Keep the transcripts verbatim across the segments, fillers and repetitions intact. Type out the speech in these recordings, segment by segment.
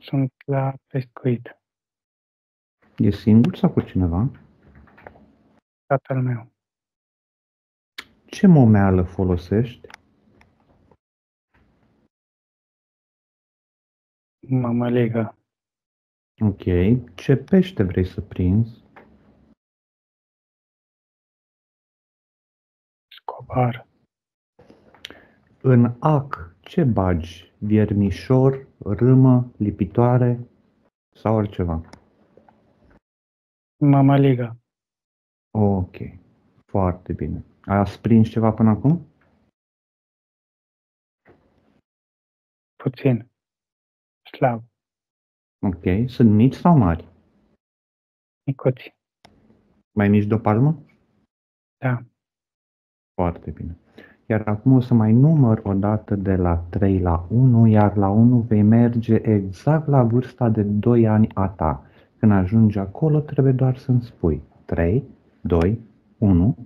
Sunt la pescuit. E singur sau cu cineva? Tatăl meu. Ce momeală folosești? Mămăligă. Ok. Ce pește vrei să prinzi? Scobar. În ac, ce bagi? Viermișor, râmă, lipitoare sau altceva? Mămăligă. Ok. Foarte bine. Ai prins ceva până acum? Puțin. Slab. Ok. Sunt mici sau mari? Micuți. Mai mici de o palmă? Da. Foarte bine. Iar acum o să mai număr o dată de la trei la unu, iar la unu vei merge exact la vârsta de doi ani a ta. Când ajungi acolo, trebuie doar să-mi spui trei, doi, unu.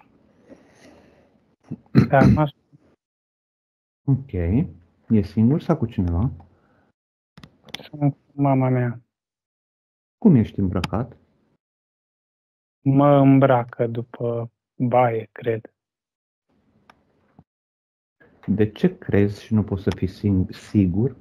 Da, mă Ok. E singur sau cu cineva? sunt cu mama mea. Cum ești îmbrăcat? Mă îmbracă după baie, cred. De ce crezi și nu poți să fii sing- sigur?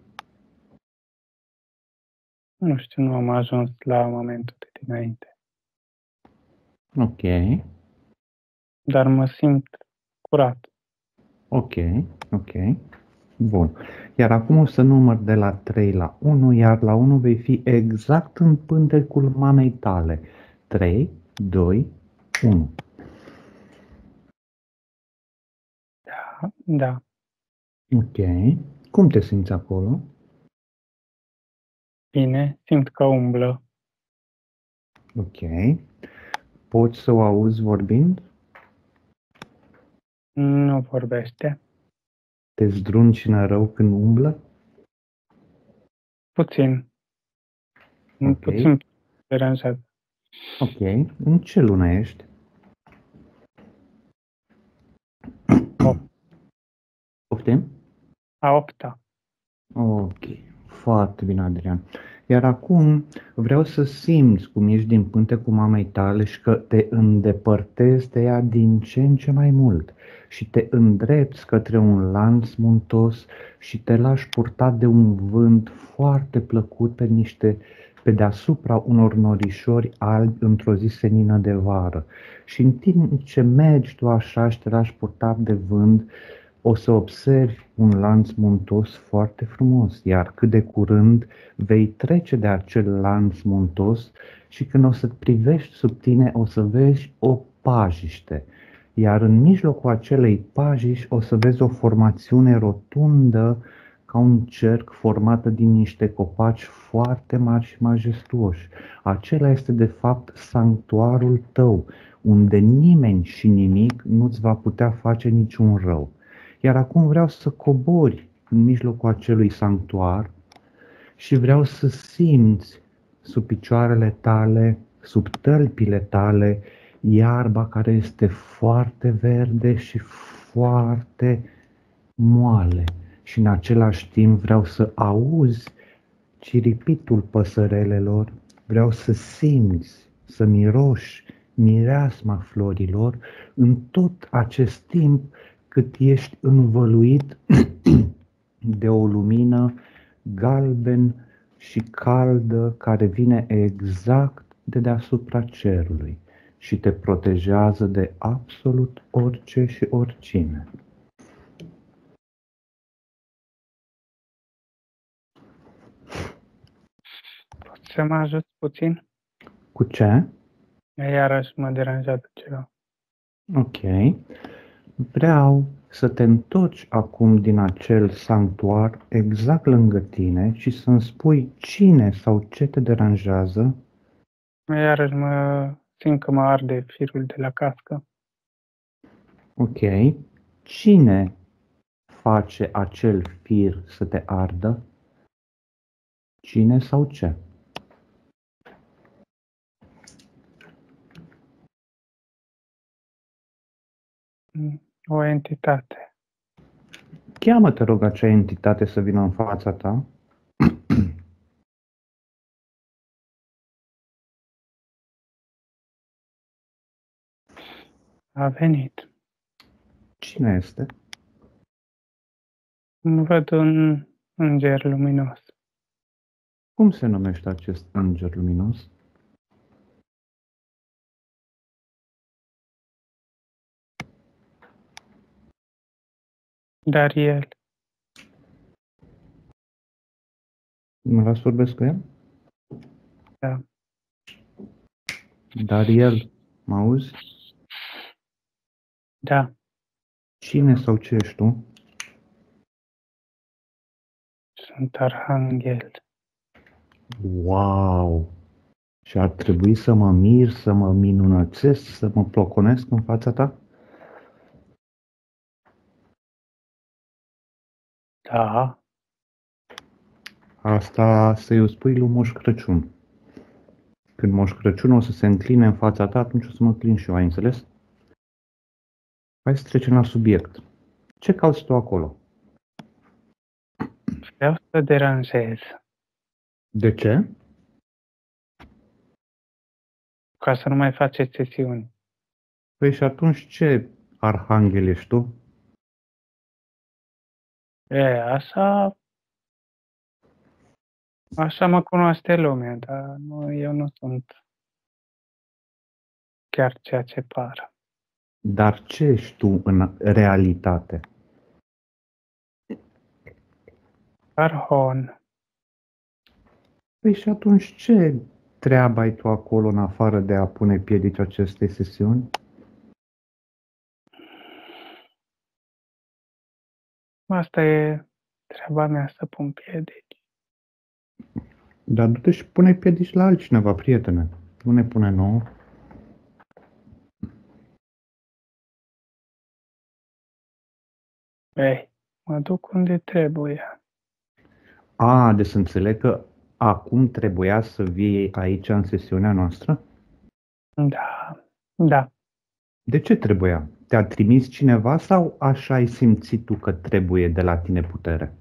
Nu știu, nu am ajuns la momentul de dinainte. Ok. Dar mă simt curat. Ok. Ok. Bun. Iar acum o să număr de la trei la unu, iar la unu vei fi exact în pântecul mamei tale. trei, doi, unu. Da, da. Ok. Cum te simți acolo? Bine, simt că umblă. Ok. Poți să o auzi vorbind? Nu vorbește. Te zdruncină rău când umblă? Puțin. Ok. Puțin deranjat. Ok. În ce lună ești? Opt. Poftim? A opta. Ok, foarte bine, Adrian. Iar acum vreau să simți cum ești din pântecul mamei tale și că te îndepărtezi de ea din ce în ce mai mult și te îndrepți către un lanț muntos și te lași purta de un vânt foarte plăcut pe niște pe deasupra unor norișori albi într-o zi senină de vară. Și în timp ce mergi tu așa și te lași purta de vânt, o să observi un lanț muntos foarte frumos, iar cât de curând vei trece de acel lanț muntos și când o să privești sub tine, o să vezi o pajiște, iar în mijlocul acelei pajiști o să vezi o formațiune rotundă ca un cerc formată din niște copaci foarte mari și majestuoși. Acela este de fapt sanctuarul tău, unde nimeni și nimic nu-ți va putea face niciun rău. Iar acum vreau să cobori în mijlocul acelui sanctuar și vreau să simți sub picioarele tale, sub tălpile tale, iarba care este foarte verde și foarte moale. Și în același timp vreau să auzi ciripitul păsărelelor, vreau să simți, să miroși mireasma florilor în tot acest timp cât ești învăluit de o lumină galben și caldă care vine exact de deasupra cerului și te protejează de absolut orice și oricine. Poți să mă ajut puțin? Cu ce? Iarăși mă deranjează ceva. Ok. Vreau să te întorci acum din acel sanctuar exact lângă tine și să-mi spui cine sau ce te deranjează. Iarăși mă simt că mă arde firul de la cască. Ok. Cine face acel fir să te ardă? Cine sau ce? O entitate. Cheamă, te rog, acea entitate să vină în fața ta. A venit. Cine este? Văd un înger luminos. Cum se numește acest înger luminos? Dariel. Mă las vorbesc cu el? Da. Dariel, mă auzi? Da. Cine sau ce ești tu? Sunt arhanghel. Wow! Și ar trebui să mă mir, să mă minunățesc, să mă ploconesc în fața ta? Da. Asta să-i o spui lui Moș Crăciun. Când Moș Crăciun o să se încline în fața ta, atunci o să mă înclin și eu, ai înțeles? Hai să trecem la subiect. Ce cauți tu acolo? Vreau să deranjez. De ce? Ca să nu mai faceți sesiuni. Păi și atunci ce arhanghel ești tu? E, așa... Așa mă cunoaște lumea, dar nu, eu nu sunt chiar ceea ce par. Dar ce ești tu în realitate? Arhon. Păi și atunci ce treabă ai tu acolo în afară de a pune piedici acestei sesiuni? Asta e treaba mea, să pun piedici. Dar du-te și pune piedici la altcineva, prietene. Nu ne pune nouă. Ei, mă duc unde trebuie. A, deci să înțeleg că acum trebuia să vii aici în sesiunea noastră? Da, da. De ce trebuia? Te-a trimis cineva sau așa ai simțit tu că trebuie de la tine putere?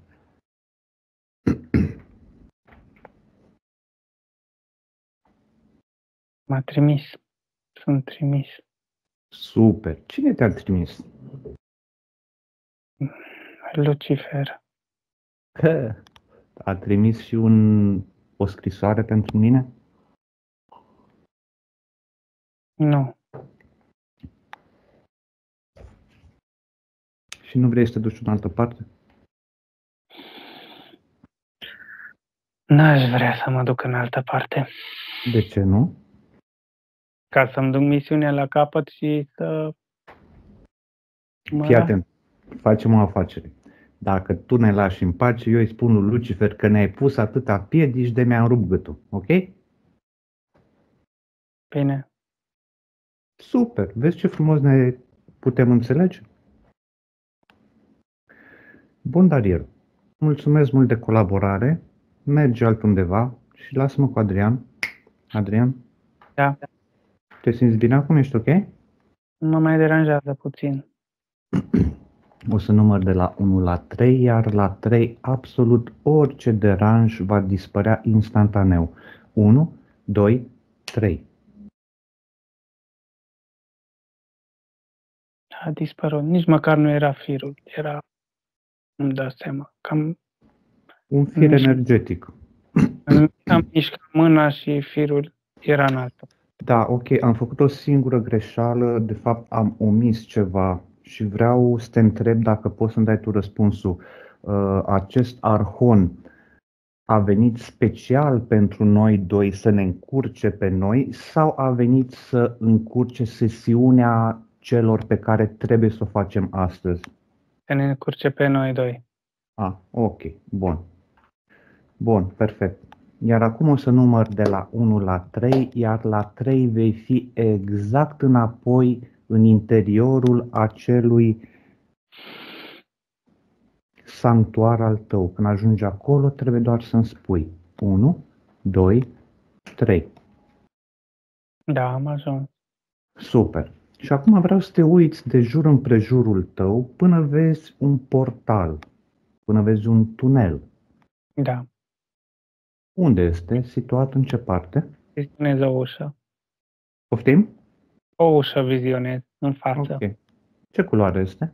M-a trimis. Sunt trimis. Super. Cine te-a trimis? Lucifer. Că a trimis și un, o scrisoare pentru mine? Nu. Și nu vrei să te duci în altă parte? N-aș vrea să mă duc în altă parte. De ce nu? Ca să-mi duc misiunea la capăt și să... Mă Fii las. atent. Facem o afacere. Dacă tu ne lași în pace, eu îi spun lui Lucifer că ne-ai pus atâta piedici de mi-am rupt gâtul. Ok? Bine. Super. Vezi ce frumos ne putem înțelege? Bun, Dariel. Mulțumesc mult de colaborare. Mergi altundeva și lasă-mă cu Adrian. Adrian? Da. Te simți bine acum? Ești ok? Mă mai deranjează puțin. O să număr de la unu la trei, iar la trei absolut orice deranj va dispărea instantaneu. unu, doi, trei. A dispărut. Nici măcar nu era firul. Era... Îmi dau seama. Cam... Un fir Mișc- energetic. Am mișcat mâna și firul era în altă. Da, ok, am făcut o singură greșeală, de fapt am omis ceva și vreau să te întreb dacă poți să-mi dai tu răspunsul. Uh, acest arhon a venit special pentru noi doi să ne încurce pe noi sau a venit să încurce sesiunea celor pe care trebuie să o facem astăzi? Să ne încurce pe noi doi. Ah, ok, bun. Bun, perfect. Iar acum o să număr de la unu la trei, iar la trei vei fi exact înapoi în interiorul acelui sanctuar al tău. Când ajungi acolo, trebuie doar să-mi spui unu, doi, trei. Da, am ajuns. Super. Și acum vreau să te uiți de jur împrejurul tău până vezi un portal, până vezi un tunel. Da. Unde este? Situat în ce parte? Vizionez o ușă. Poftim? O ușă vizionez. în față. Ok. Ce culoare este?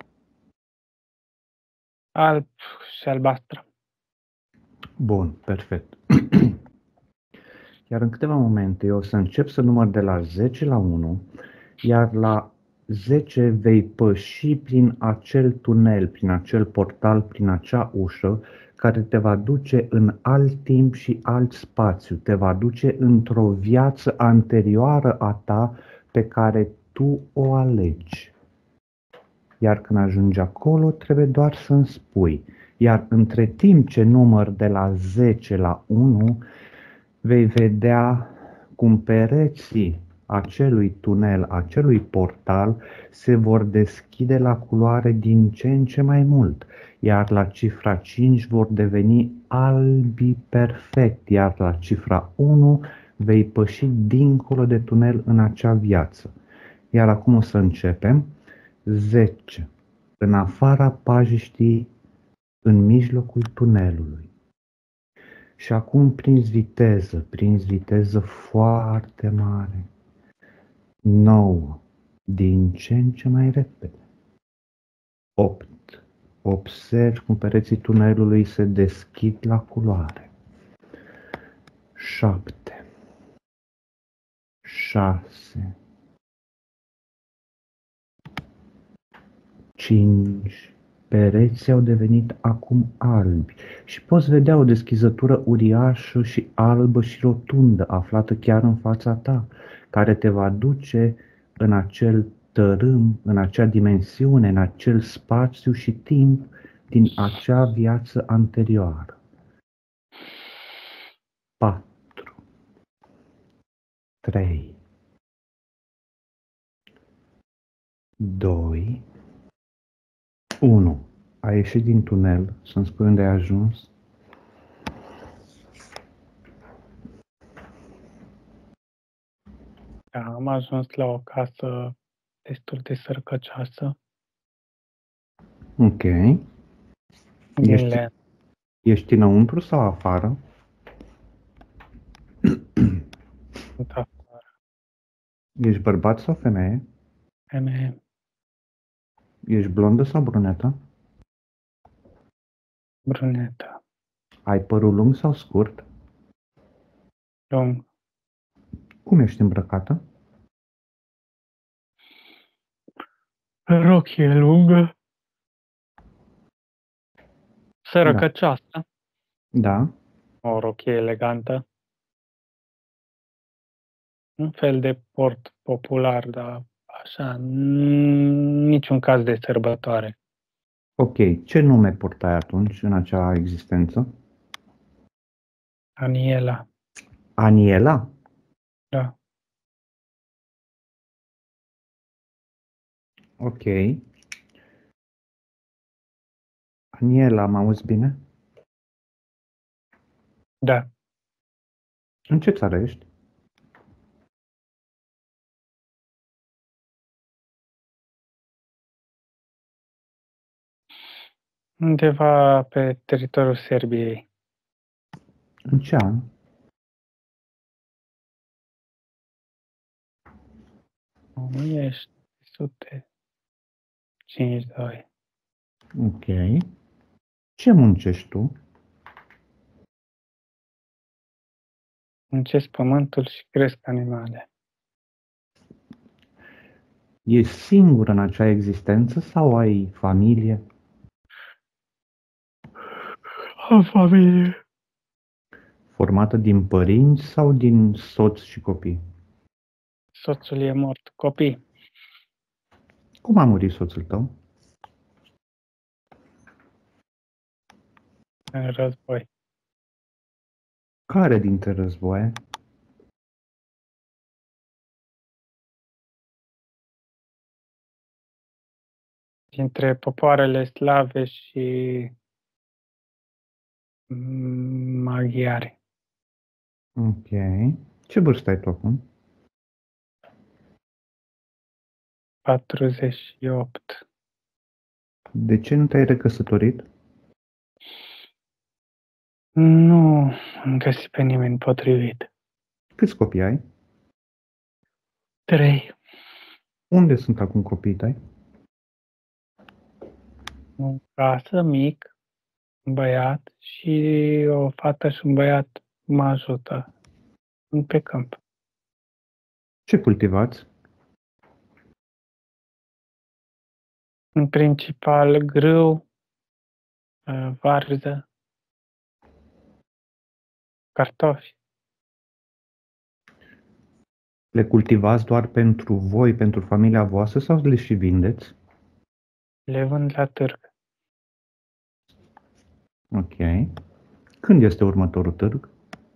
Alb și albastră. Bun, perfect. Iar în câteva momente eu o să încep să număr de la zece la unu, iar la zece vei păși prin acel tunel, prin acel portal, prin acea ușă care te va duce în alt timp și alt spațiu, te va duce într-o viață anterioară a ta pe care tu o alegi. Iar când ajungi acolo, trebuie doar să-mi spui. Iar între timp ce număr de la zece la unu, vei vedea cum pereții acelui tunel, acelui portal se vor deschide la culoare din ce în ce mai mult, iar la cifra cinci vor deveni albi perfect, iar la cifra unu vei păși dincolo de tunel în acea viață. Iar acum o să începem. zece. În afara pajiștii, în mijlocul tunelului. Și acum prinzi viteză, prinzi viteză foarte mare. nouă. Din ce în ce mai repede. opt. Observi cum pereții tunelului se deschid la culoare. șapte. șase. cinci. Pereții au devenit acum albi și poți vedea o deschizătură uriașă și albă și rotundă aflată chiar în fața ta, care te va duce în acel tărâm, în acea dimensiune, în acel spațiu și timp din acea viață anterioară. patru. trei. doi. unu. Ai ieșit din tunel, să-mi spui unde ai ajuns. Da, am ajuns la o casă destul de sărăcăcioasă. Ok. Din Ești, lemn. ești înăuntru sau afară? Sunt afară. Ești bărbat sau femeie? Femeie. Ești blondă sau brunetă? Brunetă. Ai părul lung sau scurt? Lung. Cum ești îmbrăcată? Rochie lungă. Sărăcăcioasă. Da. O rochie elegantă. Un fel de port popular, dar așa, niciun caz de sărbătoare. Ok. Ce nume purtai atunci în acea existență? Aniela. Aniela? Da. Ok. Aniela, mă auzi bine? Da. În ce țară ești? Undeva pe teritoriul Serbiei. În ce an? o mie șase sute cincizeci și doi. Ok. Ce muncești tu? Muncesc pământul și cresc animale. Ești singur în acea existență sau ai familie? Am familie. Formată din părinți sau din soț și copii? Soțul e mort. Copii. Cum a murit soțul tău? În război. Care dintre războaie? Dintre popoarele slave și maghiare. Ok. Ce vârstă ai tu acum? patruzeci și opt. De ce nu te-ai recăsătorit? Nu am găsit pe nimeni potrivit. Câți copii ai? Trei. Unde sunt acum copiii tăi? în casă, mic, un băiat și o fată și un băiat mă ajută pe câmp. Ce cultivați? În principal grâu, uh, varză, cartofi. Le cultivați doar pentru voi, pentru familia voastră sau le și vindeți? Le vând la târg. Ok. Când este următorul târg?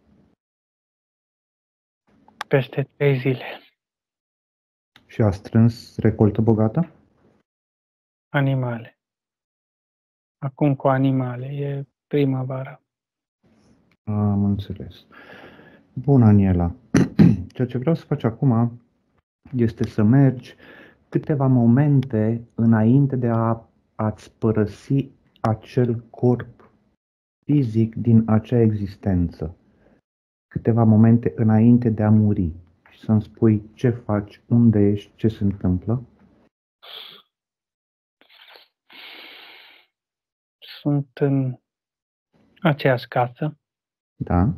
Peste trei zile. Și a strâns recoltă bogată? Animale. Acum cu animale. E primăvara. Am înțeles. Bun, Aniela. Ceea ce vreau să faci acum este să mergi câteva momente înainte de a, a-ți părăsi acel corp fizic din acea existență. Câteva momente înainte de a muri și să-mi spui ce faci, unde ești, ce se întâmplă. Sunt în aceeași casă Da?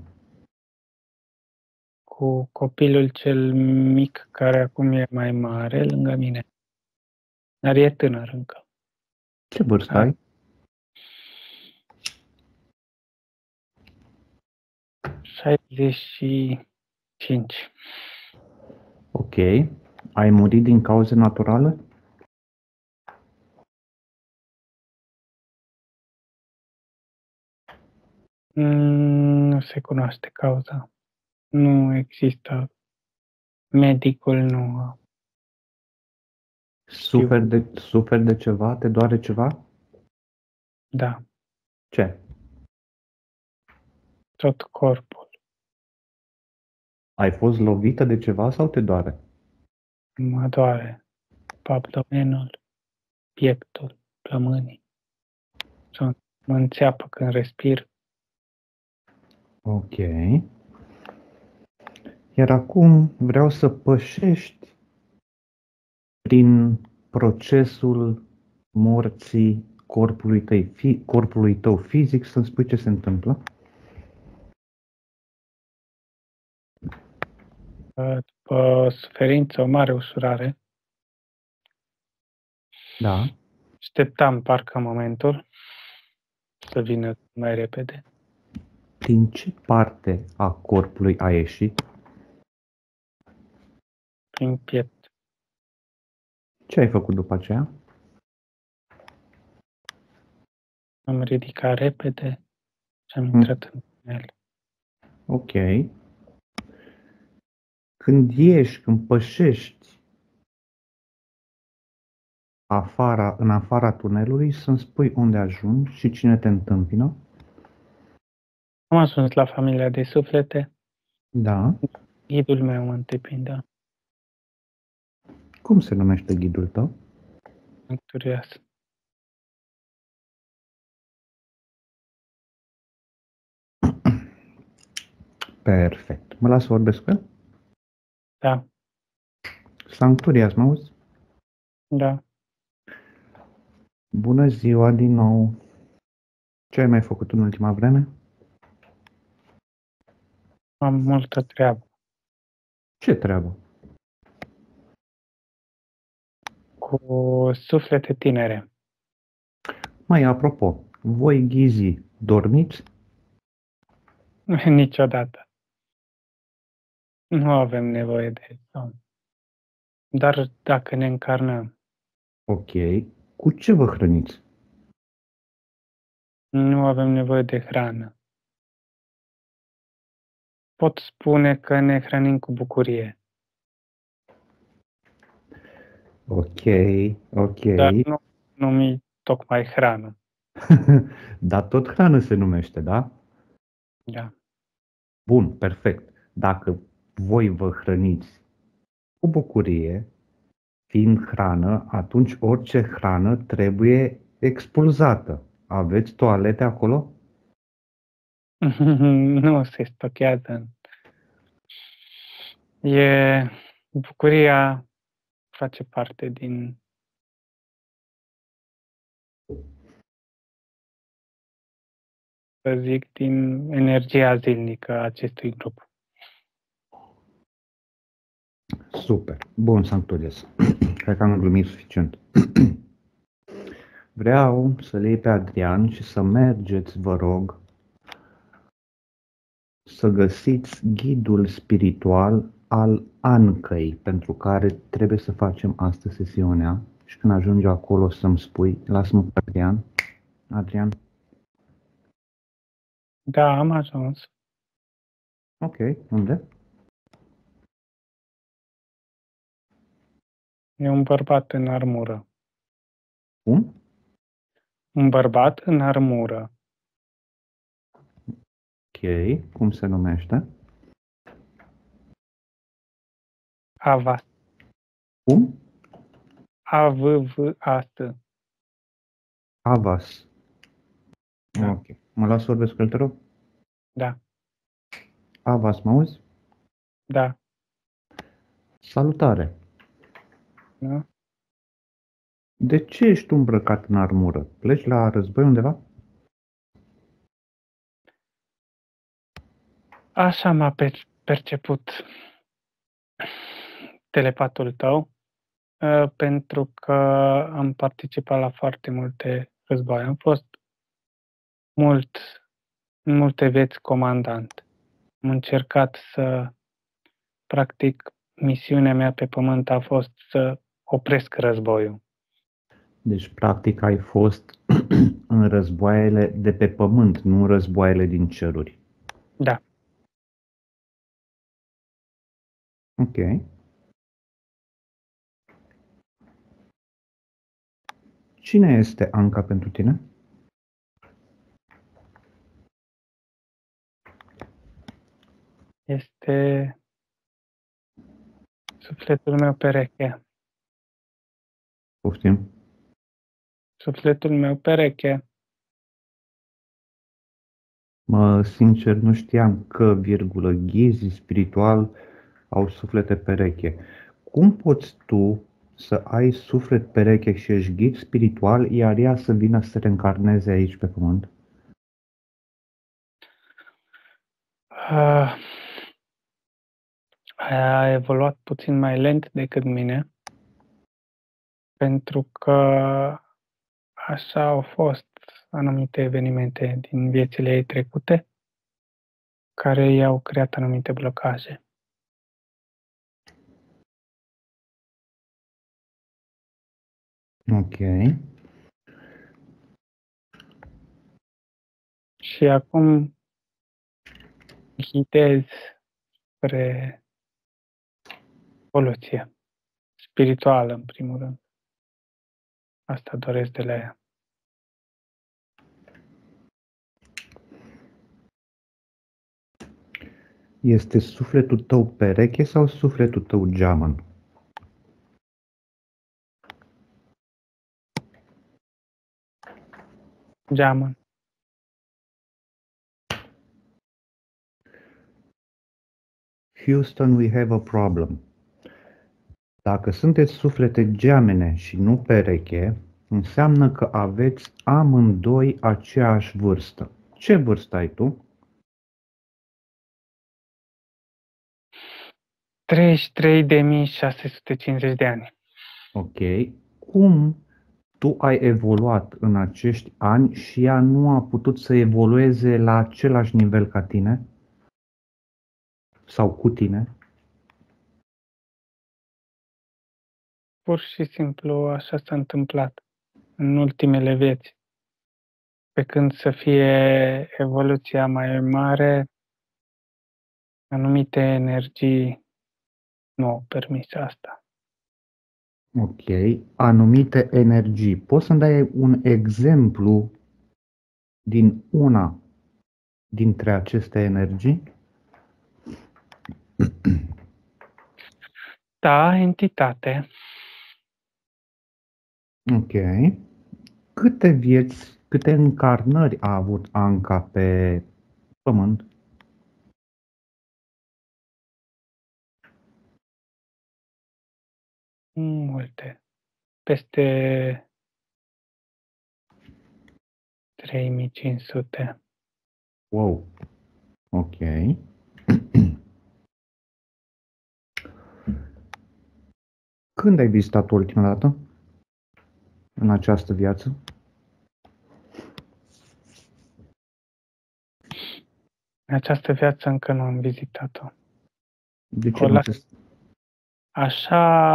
cu copilul cel mic, care acum e mai mare, lângă mine. Dar e tânăr încă. Ce vârstă ai? șaizeci și cinci. Ok. Ai murit din cauze naturale? Mm, Nu se cunoaște cauza. Nu există. Medicul nu. Suferi de, suferi de ceva? Te doare ceva? Da, Ce? tot corpul. Ai fost lovită de ceva sau te doare? Mă doare abdomenul, pieptul, plămânii. Sunt, mă înțeapă când respir. Ok. Iar acum vreau să pășești prin procesul morții corpului tău, fi, corpului tău fizic, să-mi spui ce se întâmplă. După suferință, o mare ușurare. Da. Așteptam parcă momentul să vină mai repede. Din ce parte a corpului ai ieșit? Prin piept. Ce ai făcut după aceea? Am ridicat repede și am intrat în tunel. Ok. Când ieși, când pășești afara, în afara tunelului, să-mi spui unde ajungi și cine te întâmpină. Am ajuns la familia de suflete. Da. Ghidul meu mă întreprindă. Cum se numește ghidul tău? Sunt curios. Perfect. Mă las să vorbesc cu el? Da, Sancturias, mă auzi? da. Bună ziua din nou. Ce ai mai făcut în ultima vreme? Am multă treabă. Ce treabă? Cu suflete tinere. Mai apropo, voi ghizii dormiți? Niciodată. Nu avem nevoie de somn. Dar dacă ne încarnăm, Ok. Cu ce vă hrăniți? nu avem nevoie de hrană. Pot spune că ne hrănim cu bucurie. Ok, ok. Dar nu numi tocmai hrană. Dar tot hrană se numește, da? Da. Bun, perfect. Dacă voi vă hrăniți cu bucurie, fiind hrană, atunci orice hrană trebuie expulzată. Aveți toalete acolo? Nu se stochează. E bucuria face parte din să zic, din energia zilnică a acestui grup. Super. Bun, Sanctorius. Cred că am glumit suficient. Vreau să le iei pe Adrian și să mergeți, vă rog, să găsiți ghidul spiritual al Ancăi, pentru care trebuie să facem astăzi sesiunea. Și când ajungi acolo să-mi spui, lasă-mă pe Adrian. Adrian. Da, am ajuns. Ok, unde? E un bărbat în armură. Cum? Un bărbat în armură. Ok, cum se numește? Avas. Cum? A V V A S. Avas. Da. Ok. Mă las să vorbesc cu el, te rog? Da. Avas, mă auzi? Da. Salutare. Da. De ce ești îmbrăcat în armură? Pleci la război undeva? Așa m-a per- perceput telepatul tău, uh, pentru că am participat la foarte multe războaie. Am fost mult, în multe vieți comandant. Am încercat să, practic, misiunea mea pe pământ a fost să opresc războiul. Deci, practic, ai fost în războaiele de pe pământ, nu în războaiele din ceruri. Da. Ok. Cine este Anca pentru tine? Este sufletul meu pereche. Poftim. Sufletul meu pereche. Mă, sincer, nu știam că, virgulă, ghizii spiritual au suflete pereche. Cum poți tu să ai suflet pereche și ești ghid spiritual, iar ea să vină să se reîncarneze aici pe pământ? Uh, a evoluat puțin mai lent decât mine, pentru că așa au fost anumite evenimente din viețile ei trecute, care i-au creat anumite blocaje. Ok. Și acum ghidez spre evoluție spirituală, în primul rând. Asta doresc de la ea. Este sufletul tău pereche sau sufletul tău geamăn? Geamăn. Houston, we have a problem. Dacă sunteți suflete geamene și nu pereche, înseamnă că aveți amândoi aceeași vârstă. Ce vârstă ai tu? treizeci și trei de mii șase sute cincizeci de ani. Ok. Cum tu ai evoluat în acești ani și ea nu a putut să evolueze la același nivel ca tine? Sau cu tine? Pur și simplu așa s-a întâmplat în ultimele vieți. Pe când să fie evoluția mai mare, anumite energii nu au permis asta. Ok. Anumite energii. Poți să-mi dai un exemplu din una dintre aceste energii? Da, entitate. Ok. Câte vieți, câte încarnări a avut Anca pe pământ? multe. Peste trei mii cinci sute. Wow. Ok. Când ai vizitat ultima dată în această viață? În această viață încă nu am vizitat-o. De ce O nu las se... așa,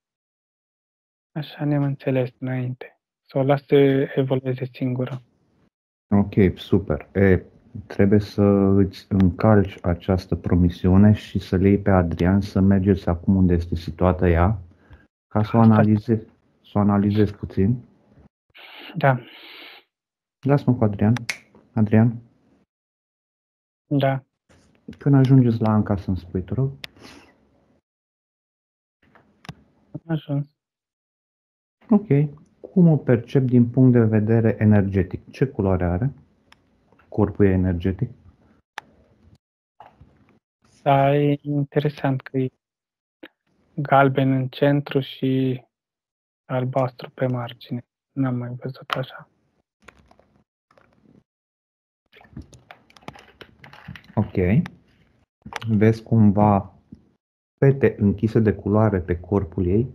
așa ne-am înțeles înainte. Să o las să evolueze singură. Ok, super. E, trebuie să îți încalci această promisiune și să le iei pe Adrian să mergeți acum unde este situată ea, ca să o Asta, analizezi, să o analizezi puțin. da, Lasă-mă cu Adrian. Adrian, da. când ajungeți la Anca să-mi spui, te rog. Am ajuns. Ok. Cum o percep din punct de vedere energetic? Ce culoare are? Corpul e energetic? Dar e interesant că e galben în centru și albastru pe margine. N-am mai văzut așa. Ok. Vezi cumva pete închise de culoare pe corpul ei?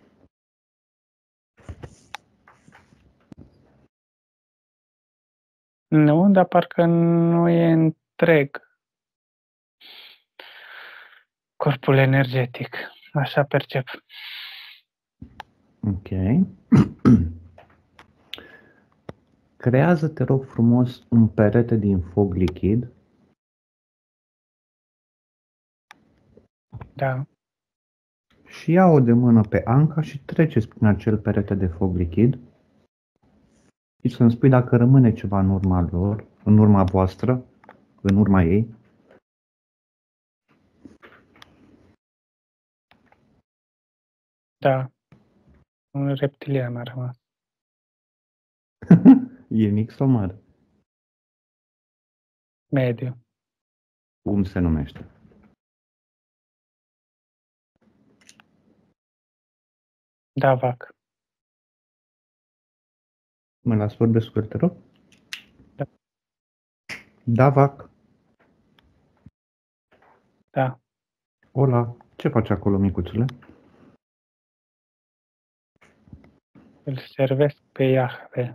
Nu, dar parcă nu e întreg corpul energetic. Așa percep. Ok. Creează, te rog frumos, un perete din foc lichid. Da, Și ia-o de mână pe Anca și treceți prin acel perete de foc lichid. Și să-mi spui dacă rămâne ceva în urma lor, în urma voastră, în urma ei. da. Un reptilian a rămas. E mic sau mare? Mediu. Cum se numește? Davac. Mă las vorbesc cu el, te rog? Da. Davac. Da. Ola, ce faci acolo, micuțule? Îl servesc pe Iahve.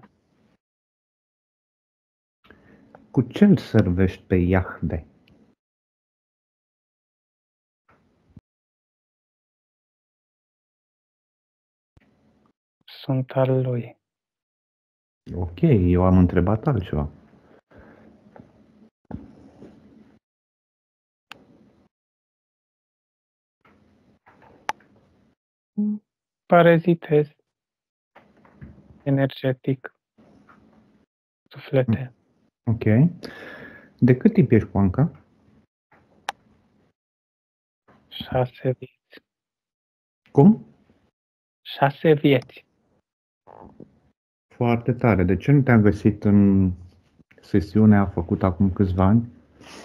Cu ce îl servești pe Iahve? Sunt al lui. Ok, eu am întrebat altceva. Parazitez. Energetic. Suflete. Ok. De cât timp ești cu Anca? Șase vieți. Cum? Șase vieți. Foarte tare. De ce nu te-am găsit în sesiunea făcută acum câțiva ani?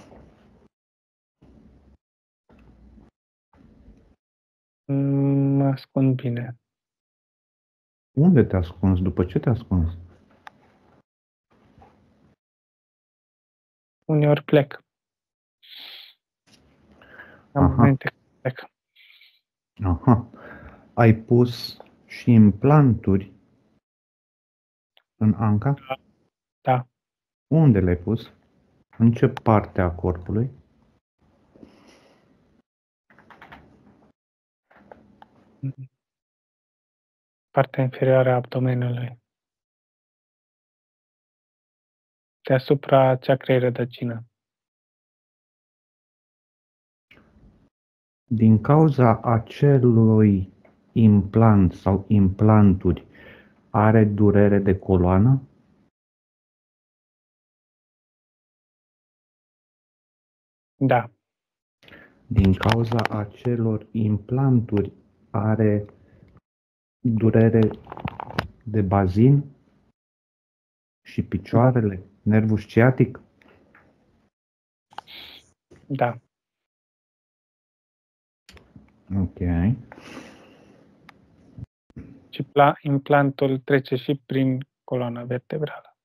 Mă ascund bine. Unde te-ai ascuns? După ce te-ai ascuns? Uneori plec. Am Aha. momente când plec. Aha. Ai pus și implanturi în Anca? Da. Unde le-ai pus? În ce parte a corpului? Partea inferioară a abdomenului. Deasupra ceacrei rădăcină. Din cauza acelui implant sau implanturi, are durere de coloană? Da. Din cauza acelor implanturi, are durere de bazin și picioarele, nervul sciatic? Da. Ok. Deci pla- implantul trece și prin coloana vertebrală.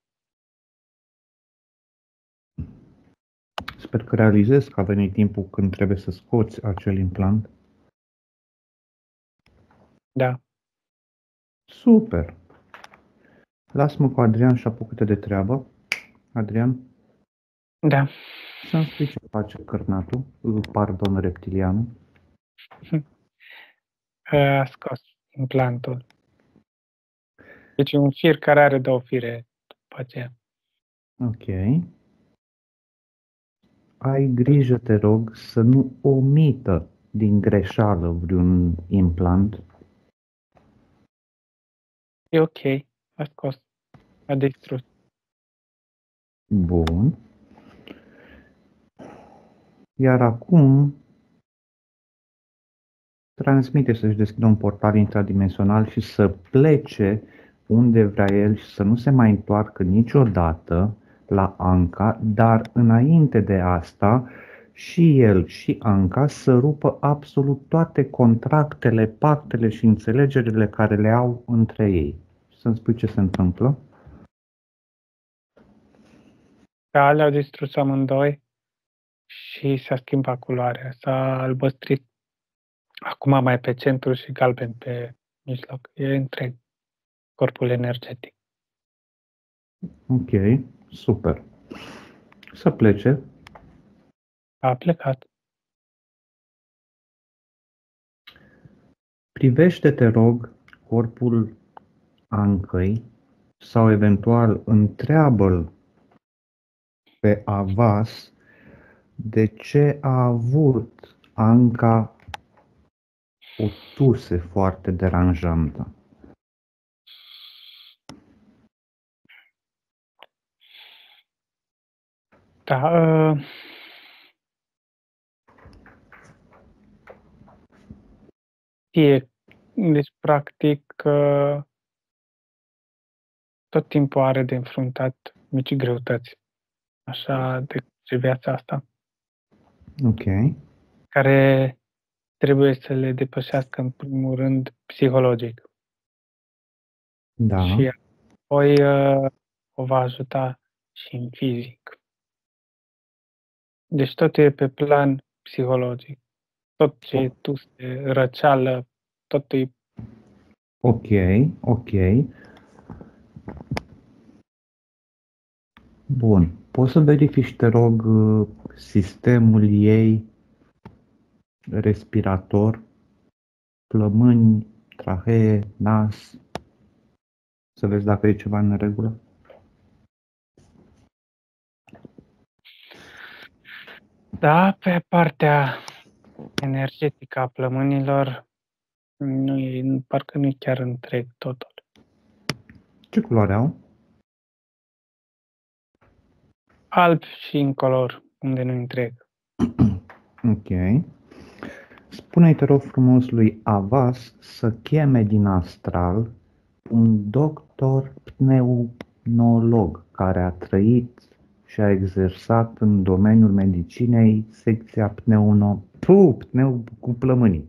Sper că realizezi că a venit timpul când trebuie să scoți acel implant. Da. Super! Lasă-mă cu Adrian și apucă-te de treabă. Adrian, Da. să-mi spui ce face cârnatul, pardon, reptilianul. A scos implantul. Deci e un fir care are două fire după aceea. Ok. Ai grijă, te rog, să nu omită din greșeală vreun implant. E ok. A scos. A distrus. Bun. Iar acum transmite să-și deschidă un portal intradimensional și să plece unde vrea el și să nu se mai întoarcă niciodată la Anca, dar înainte de asta și el și Anca să rupă absolut toate contractele, pactele și înțelegerile care le au între ei. Să-mi spui ce se întâmplă? Da, le-au distrus amândoi și s-a schimbat culoarea. S-a albăstrit. Acum mai pe centru și galben pe mijloc. E întreg corpul energetic. Ok, super. Să plece. A plecat. Privește, te rog, corpul Ancăi sau eventual întreabă-l pe Avas de ce a avut Anca o tuse foarte deranjantă. Da. Uh, e, deci, practic, uh, tot timpul are de înfruntat mici greutăți. Așa de viața asta. Ok. Care trebuie să le depășească în primul rând psihologic. Da. Și apoi uh, o va ajuta și în fizic. Deci tot e pe plan psihologic. Tot ce e tuse, răceală, tot e... Ok, ok. Bun. Poți să verifici, te rog, sistemul ei respirator, plămâni, trahee, nas, să vezi dacă e ceva în regulă? Da, pe partea energetică a plămânilor nu e, parcă nu e chiar întreg totul. Ce culoare au? Alb și incolor, unde nu întreg. Ok. Spune-i, te rog frumos, lui Avas să cheme din astral un doctor pneumonolog care a trăit și a exersat în domeniul medicinei secția pneumo... Puh, pneu cu plămânii.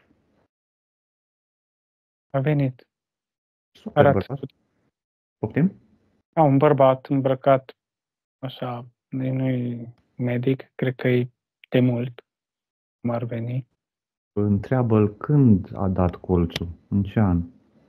A venit. Super Arată. bărbat. Poftim? A, un bărbat îmbrăcat așa, nu e medic, cred că e de mult, cum ar veni. Întreabă-l când a dat colțul, în ce an.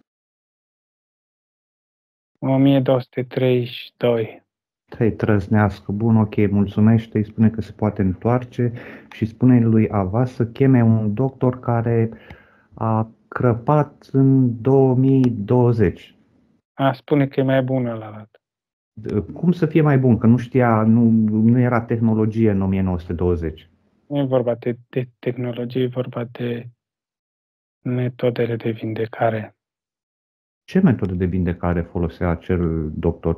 o mie două sute treizeci și doi. Te-i trăznească, bun, ok, mulțumește, îi spune că se poate întoarce și spune lui Avas să cheme un doctor care a crăpat în două mii douăzeci. A, spune că e mai bună la dată. Cum să fie mai bun? Că nu știa, nu, nu era tehnologie în o mie nouă sute douăzeci. Nu e vorba de, de tehnologie, e vorba de metodele de vindecare. Ce metodă de vindecare folosea acel doctor?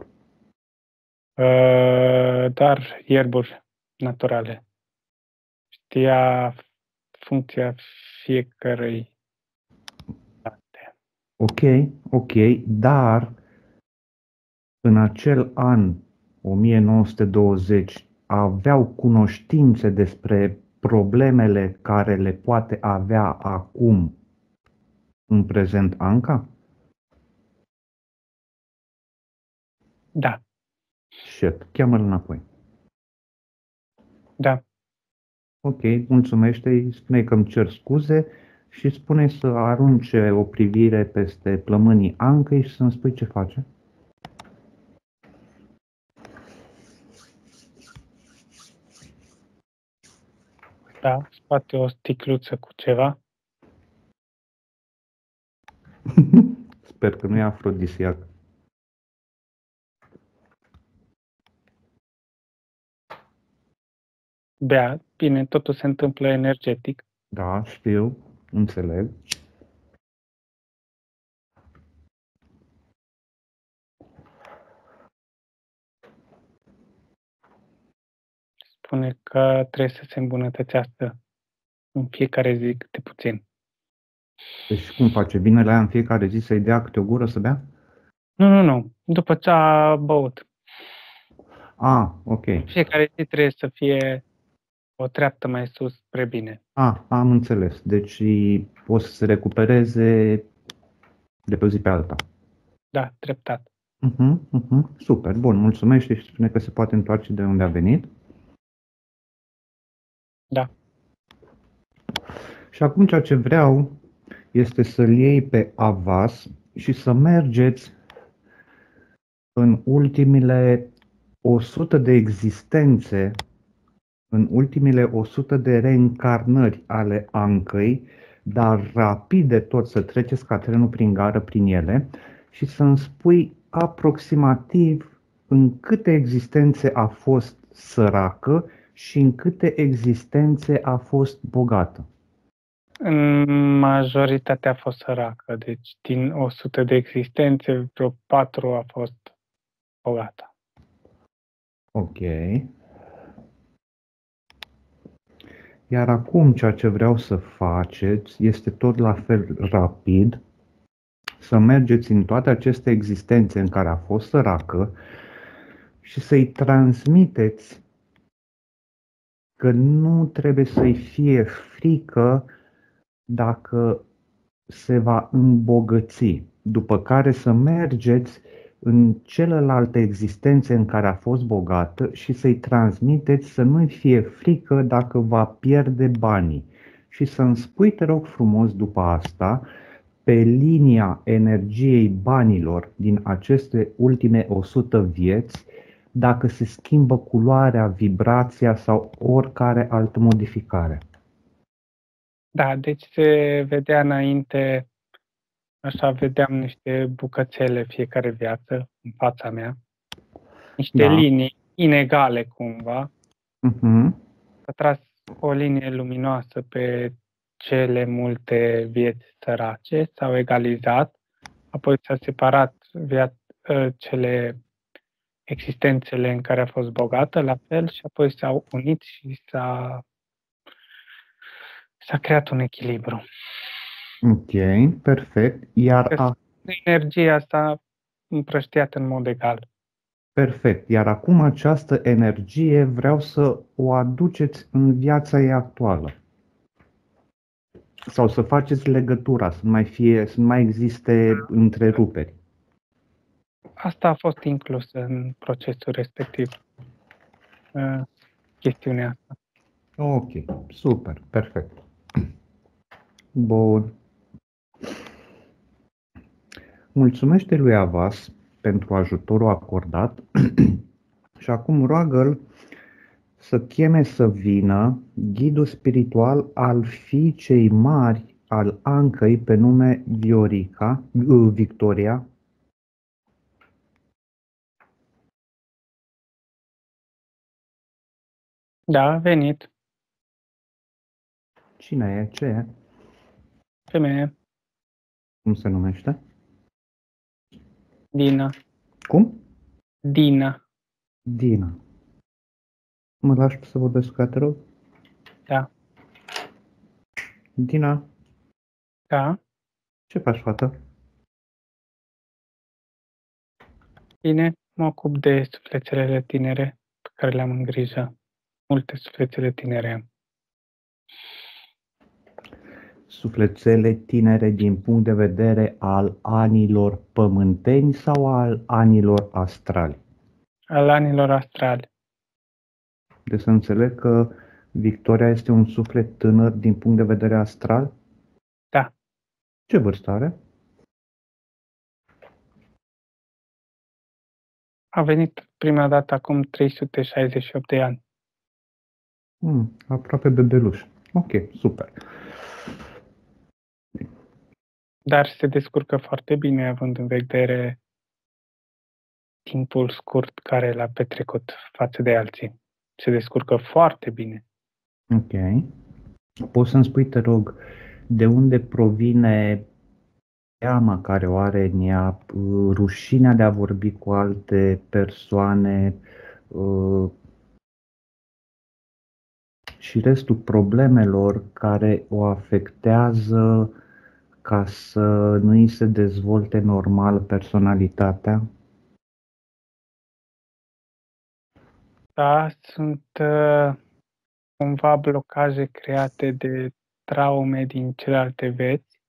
Uh, dar ierburi naturale. Știa funcția fiecărei plante. Ok, ok, dar în acel an o mie nouă sute douăzeci aveau cunoștințe despre problemele care le poate avea acum în prezent Anca? Da. Shit, cheamă-l înapoi. Da. Ok, mulțumește, îi spune că îmi cer scuze și spune să arunce o privire peste plămânii Ancăi și să-mi spui ce face. Da, spate o sticluță cu ceva. Sper că nu e afrodisiac. Bea, bine, totul se întâmplă energetic. Da, știu, înțeleg. Spune că trebuie să se îmbunătățească în fiecare zi câte puțin. Deci cum face? Vine la ea în fiecare zi să-i dea câte o gură să bea? Nu, nu, nu. După ce a băut. Ah, ok. Fiecare zi trebuie să fie o treaptă mai sus spre bine. Ah, am înțeles. Deci o să se recupereze de pe o zi pe alta. Da, treptat. Uh-huh, uh-huh. Super, bun, mulțumește și spune că se poate întoarce de unde a venit. Da. Și acum ceea ce vreau este să-l iei pe Avas și să mergeți în ultimile o sută de existențe, în ultimile o sută de reîncarnări ale Ancăi, dar rapid de tot să treceți ca trenul prin gară prin ele și să-mi spui aproximativ în câte existențe a fost săracă și în câte existențe a fost bogată. În majoritatea a fost săracă, deci din o sută de existențe, vreo patru a fost bogată. Ok. Iar acum ceea ce vreau să faceți este tot la fel rapid, să mergeți în toate aceste existențe în care a fost săracă și să-i transmiteți că nu trebuie să-i fie frică dacă se va îmbogăți, după care să mergeți în celelalte existențe în care a fost bogată și să-i transmiteți să nu-i fie frică dacă va pierde banii. Și să-mi spui, te rog frumos, după asta, pe linia energiei banilor din aceste ultime o sută vieți, dacă se schimbă culoarea, vibrația sau oricare altă modificare. Da, deci se vedea înainte, așa vedeam niște bucățele fiecare viață în fața mea, niște Da. linii inegale cumva, Uh-huh. a tras o linie luminoasă pe cele multe vieți sărace, s-au egalizat, apoi s-a separat via- cele existențele în care a fost bogată, la fel, și apoi s-au unit și s-a, s-a creat un echilibru. Ok, perfect. Iar a... Energia asta împrăștiată în mod egal. Perfect. Iar acum această energie vreau să o aduceți în viața ei actuală. Sau să faceți legătura, să nu mai fie, să nu mai existe întreruperi. Asta a fost inclusă în procesul respectiv. Uh, chestiunea asta. Ok, super, perfect. Bun. Mulțumește lui Avas pentru ajutorul acordat și acum roagă-l să cheme să vină ghidul spiritual al fiicei mari al Ancăi pe nume Viorica, Victoria. Da, a venit. Cine e? Ce e? Femeie. Cum se numește? Dina. Cum? Dina. Dina. Mă lași să vorbesc cu ea, te rog? Da. Dina, Da. ce faci, fată? Bine, mă ocup de sufletelele tinere pe care le-am în grijă. Multe sufletele tinere am. sufletele tinere din punct de vedere al anilor pământeni sau al anilor astrali? Al anilor astrali. Deci să înțeleg că Victoria este un suflet tânăr din punct de vedere astral? Da. Ce vârstă are? A venit prima dată acum trei sute șaizeci și opt de ani. Hmm, aproape bebeluș. Ok, super. Dar se descurcă foarte bine, având în vedere timpul scurt care l-a petrecut față de alții. Se descurcă foarte bine. Ok. Poți să-mi spui, te rog, de unde provine teama care o are în ea, rușinea de a vorbi cu alte persoane uh, și restul problemelor care o afectează ca să nu îi se dezvolte normal personalitatea? Da, sunt uh, cumva blocaje create de traume din celelalte vieți,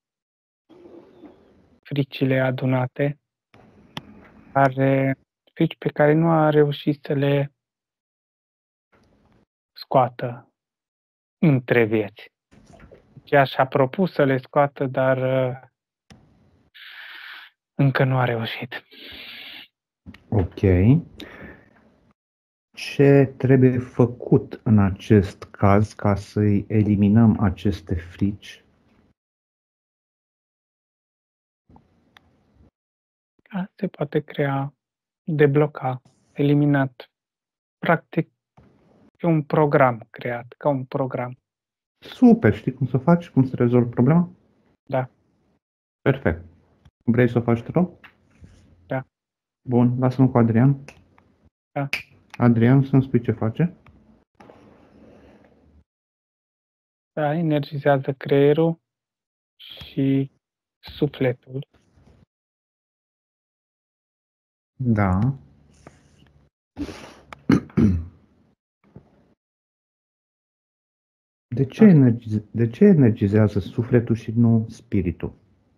fricile adunate, care, frici pe care nu a reușit să le scoată între vieți. Ea și-a propus să le scoată, dar uh, încă nu a reușit. Ok. Ce trebuie făcut în acest caz ca să-i eliminăm aceste frici? Da, se poate crea, debloca, eliminat. Practic, e un program creat, ca un program. Super, știi cum să faci, cum să rezolvi problema? Da. Perfect. Vrei să o faci, te rog? Da. Bun, lasă-mă cu Adrian. Da. Adrian, să-mi spui ce face. Da, energizează creierul și sufletul. Da. De ce, energize- de ce energizează sufletul și nu spiritul?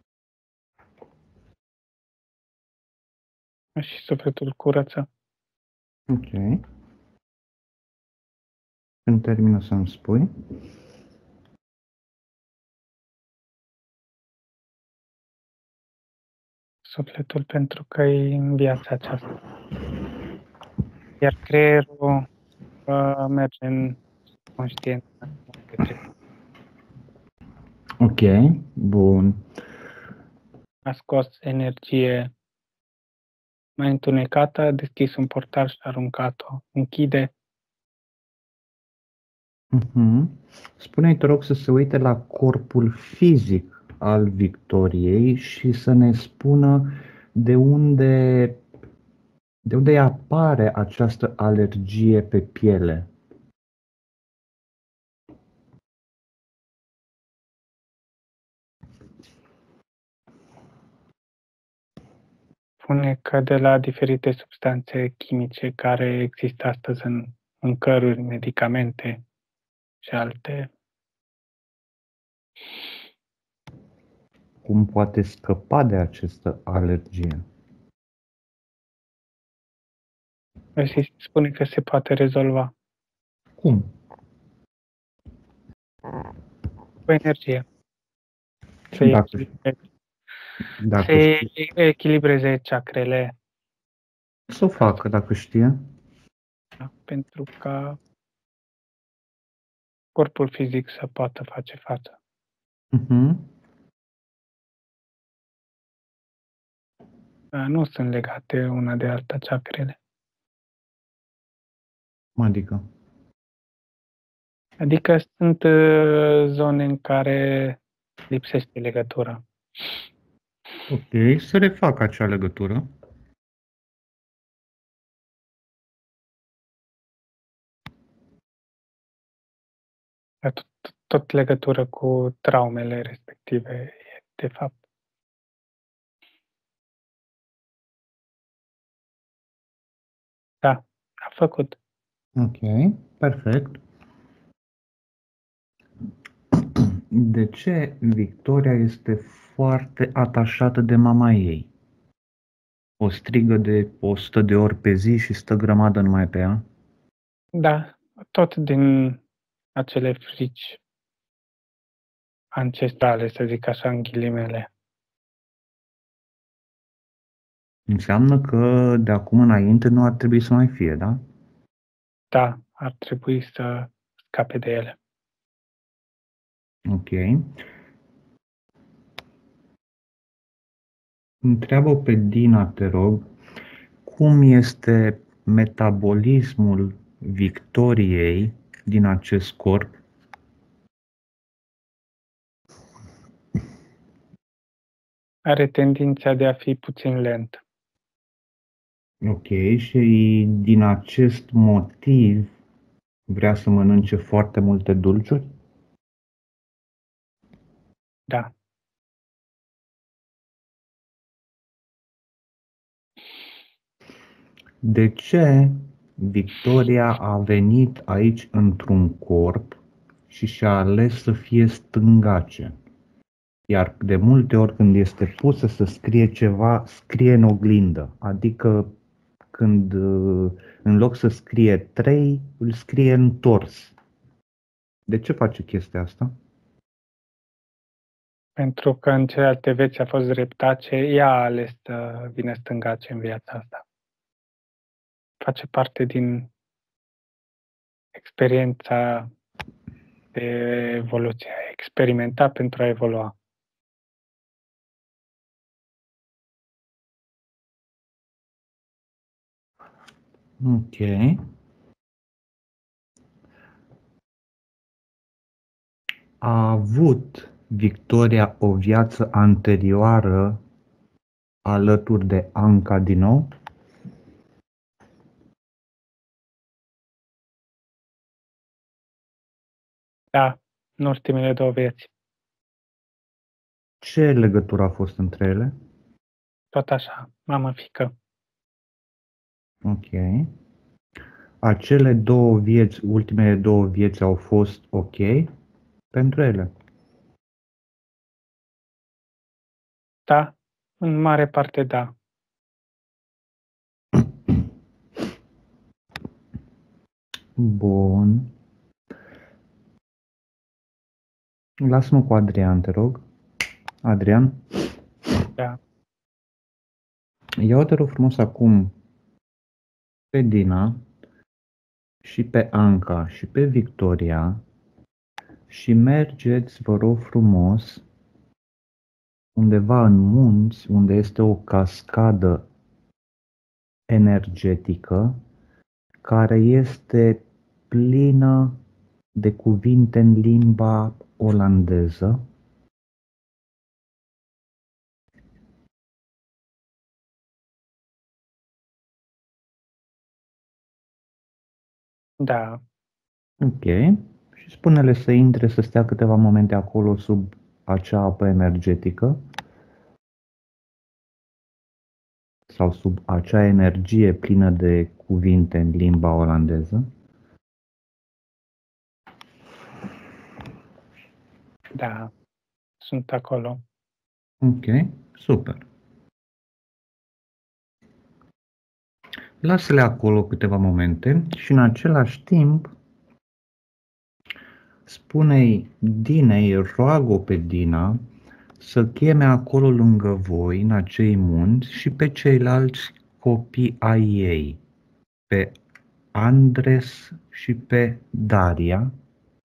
Și sufletul curăță. Ok. Când termină să-mi spui. Sufletul pentru că e în viața aceasta. Iar creierul uh, merge în conștiință. Ok, bun. A scos energie mai întunecată, a deschis un portal și a aruncat-o. Închide. Uh-huh. Spune-i, te rog, să se uite la corpul fizic al Victoriei și să ne spună de unde, de unde apare această alergie pe piele. Spune că de la diferite substanțe chimice care există astăzi în mâncăruri, medicamente și alte. Cum poate scăpa de această alergie? Și spune că se poate rezolva Cum? cu energie. Se, Dacă, echilibreze, dacă se știe, echilibreze chakrele, să o facă dacă știe. da, pentru ca corpul fizic să poată face față. Uh-huh. Da, nu sunt legate una de alta chakrele. Adică? Adică sunt uh, zone în care lipsește legătura. Ok, să refacă acea legătură. Tot, tot legătură cu traumele respective, de fapt. Da, a făcut. Ok, perfect. De ce Victoria este foarte atașată de mama ei? O strigă de o sută de ori pe zi și stă grămadă numai pe ea? Da, tot din acele frici ancestrale, să zic așa, în ghilimele. Înseamnă că de acum înainte nu ar trebui să mai fie, da? Da, ar trebui să scape de ele. Ok. Întreabă pe Dina, te rog, cum este metabolismul Victoriei din acest corp? Are tendința de a fi puțin lent. Ok, și din acest motiv vrea să mănânce foarte multe dulciuri? Da. De ce Victoria a venit aici într-un corp și și-a ales să fie stângace? Iar de multe ori când este pusă să scrie ceva, scrie în oglindă. Adică când în loc să scrie trei, îl scrie întors. De ce face chestia asta? Pentru că în celelalte vieți a fost dreptace, ea a ales să vină stângace în viața asta. Face parte din experiența de evoluție. A experimenta pentru a evolua. Ok. A avut Victoria o viață anterioară alături de Anca din nou? Da, în ultimele două vieți. Ce legătură a fost între ele? Tot așa, mamă-fică. Ok. Acele două vieți, ultimele două vieți au fost ok pentru ele? Da, în mare parte da. Bun. Lasă-mă cu Adrian, te rog. Adrian? Da. Ia-o, te rog frumos, acum pe Dina și pe Anca și pe Victoria și mergeți, vă rog frumos, undeva în munți, unde este o cascadă energetică care este plină de cuvinte în limba olandeză. Da. Ok. Și spune-le să intre, să stea câteva momente acolo sub acea apă energetică sau sub acea energie plină de cuvinte în limba olandeză. Da. Sunt acolo. Ok, super. Lasă-le acolo câteva momente și în același timp spune-i Dinei, roagă-o pe Dina să cheme acolo lângă voi, în acei munți, și pe ceilalți copii ai ei, pe Andres și pe Daria.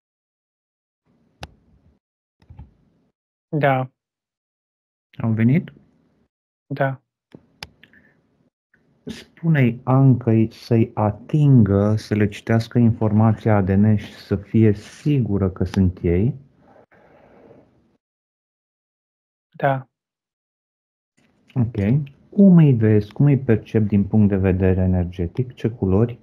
Da. Au venit? Da. Spune-i Ancăi să-i atingă, să le citească informația A D N și să fie sigură că sunt ei. Da. Ok. Cum îi vezi, cum îi percepi din punct de vedere energetic? Ce culori?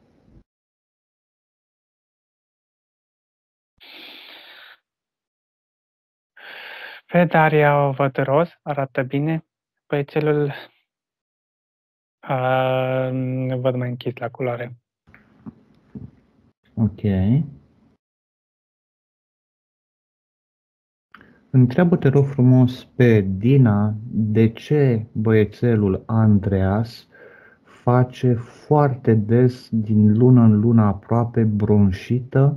Pe Daria o văd roz, arată bine. Pe celul uh, văd mai închis la culoare. Ok. Întreabă, te rog frumos, pe Dina de ce băiețelul Andreas face foarte des, din lună în lună aproape, bronșită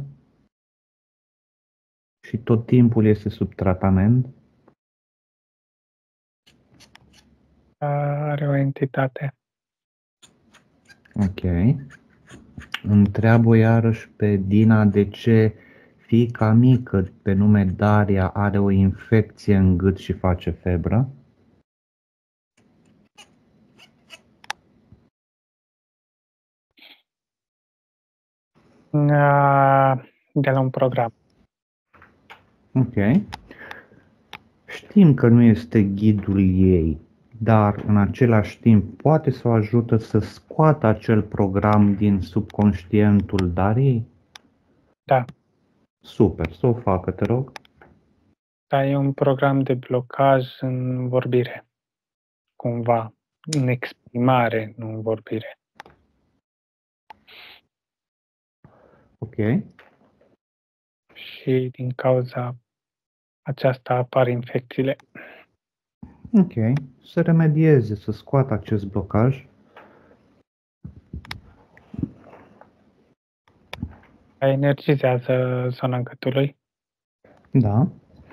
și tot timpul este sub tratament. Are o entitate. Ok. Întreabă iarăși pe Dina de ce fiica mică pe nume Daria are o infecție în gât și face febră. De la un program. Ok. Știm că nu este ghidul ei, dar în același timp poate să o ajută să scoată acel program din subconștientul Dariei? Da. Super, să o facă, te rog. Da, e un program de blocaj în vorbire. Cumva, în exprimare, nu în vorbire. Ok. Și din cauza aceasta apar infecțiile. Ok. Să remedieze, să scoată acest blocaj. Energizează zona gâtului. Da.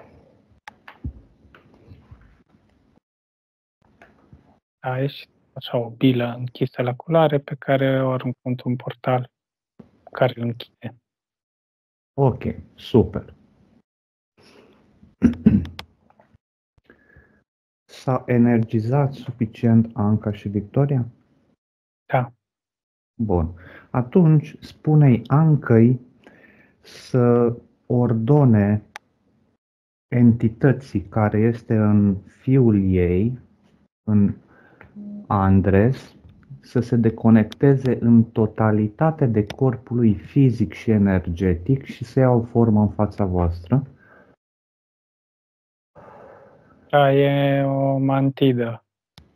Da, e și așa o bilă închisă la culoare pe care o arunc într-un portal care îl închide. Ok, super. S-a energizat suficient Anca și Victoria? Da. Bun. Atunci spune-i Ancăi să ordone entității care este în fiul ei, în Andres, să se deconecteze în totalitate de corpul lui fizic și energetic și să ia o formă în fața voastră. Da, e o mantidă.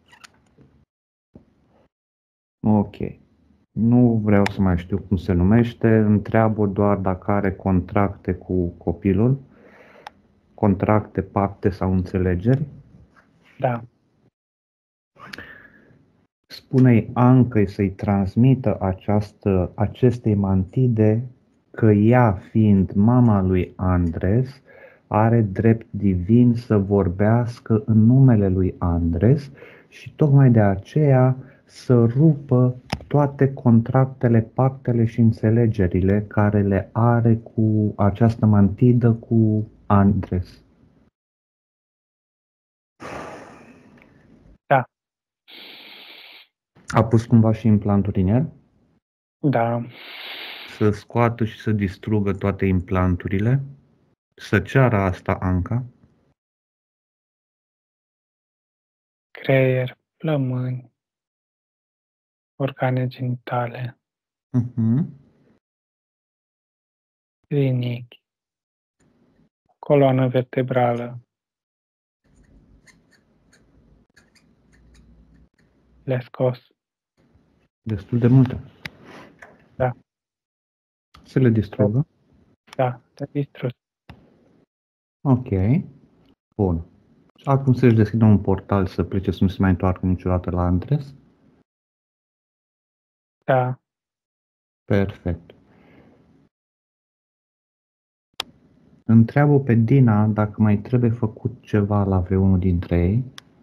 Ok. Nu vreau să mai știu cum se numește, întreabă doar dacă are contracte cu copilul, contracte, pacte sau înțelegeri. Da. Spune-i Ancăi să-i transmită această, acestei mantide că ea, fiind mama lui Andres, are drept divin să vorbească în numele lui Andres și tocmai de aceea să rupă toate contractele, pactele și înțelegerile care le are cu această mantidă cu Andres. Da. A pus cumva și implanturi în el? Da. Să scoată și să distrugă toate implanturile? Să ceară asta Anca? Creier, plămâni, organe genitale, Uh-huh. rinichi, coloană vertebrală. Le-a scos. Destul de multe. Da. Să le distrugă? Da, le-a distrus. Ok. Bun. Acum să-și deschidă un portal să plece să nu se mai întoarcă niciodată la Andres? Da. Perfect. Întreabă pe Dina dacă mai trebuie făcut ceva la vreunul dintre ei.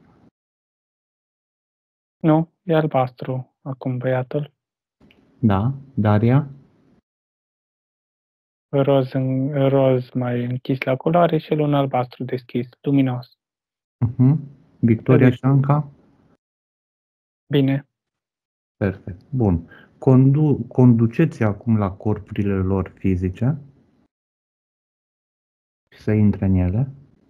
Nu, e albastru acum băiatul. Da. Daria? Roz, în, roz mai închis la culoare și un albastru deschis, luminos. Uh-huh. Victoria și Anca? Bine. Perfect. Bun. Condu- conduceți acum la corpurile lor fizice și să intre în ele.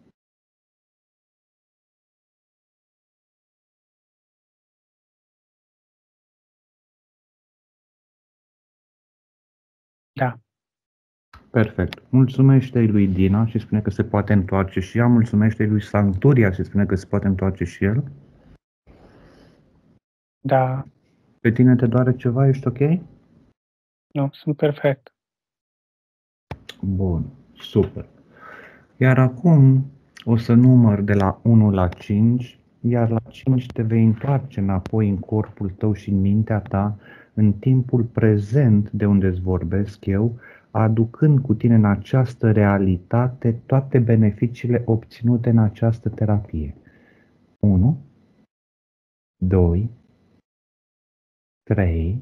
Da. Perfect. Mulțumește-i lui Dina și spune că se poate întoarce și ea. Mulțumește-i lui Sancturia și spune că se poate întoarce și el. Da. Pe tine te doare ceva? Ești ok? Nu, sunt perfect. Bun. Super. Iar acum O să număr de la unu la cinci, iar la cinci te vei întoarce înapoi în corpul tău și în mintea ta, în timpul prezent de unde îți vorbesc eu, aducând cu tine în această realitate toate beneficiile obținute în această terapie. unu, doi, trei,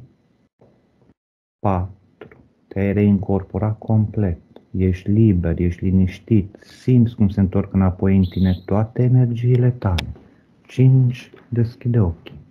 patru. Te-ai reincorporat complet. Ești liber, ești liniștit, simți cum se întorc înapoi în tine toate energiile tale. cinci. Deschide ochii.